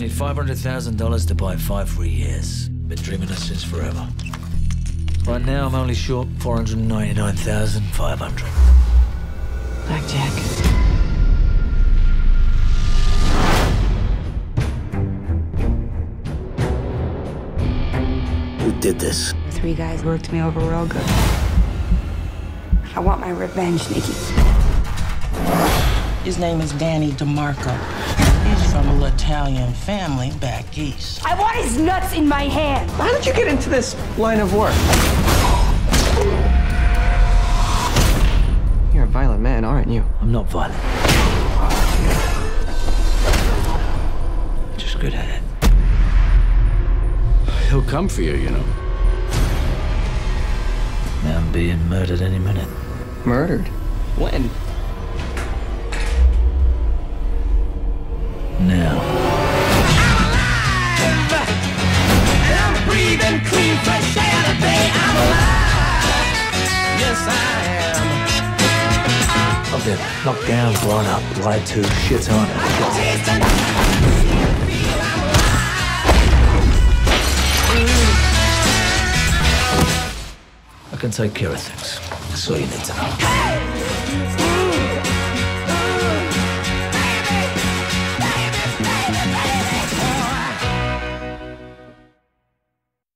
me $500,000 to buy 5 free years. Been dreaming this since forever. Right now, I'm only short $499,500. Blackjack. Who did this? 3 guys worked me over real good. I want my revenge, Nikki. His name is Danny DeMarco. He's from a Italian family back east. I want his nuts in my hand. How did you get into this line of work? You're a violent man, aren't you? I'm not violent. Just good at it. He'll come for you, you know. Now I'm being murdered any minute. Murdered? When? Now. I'm breathing clean, fresh air today. I'm alive. Yes, I am. I've been knocked down, blown up, lied to, shit on. I can take care of things. That's all you need to know.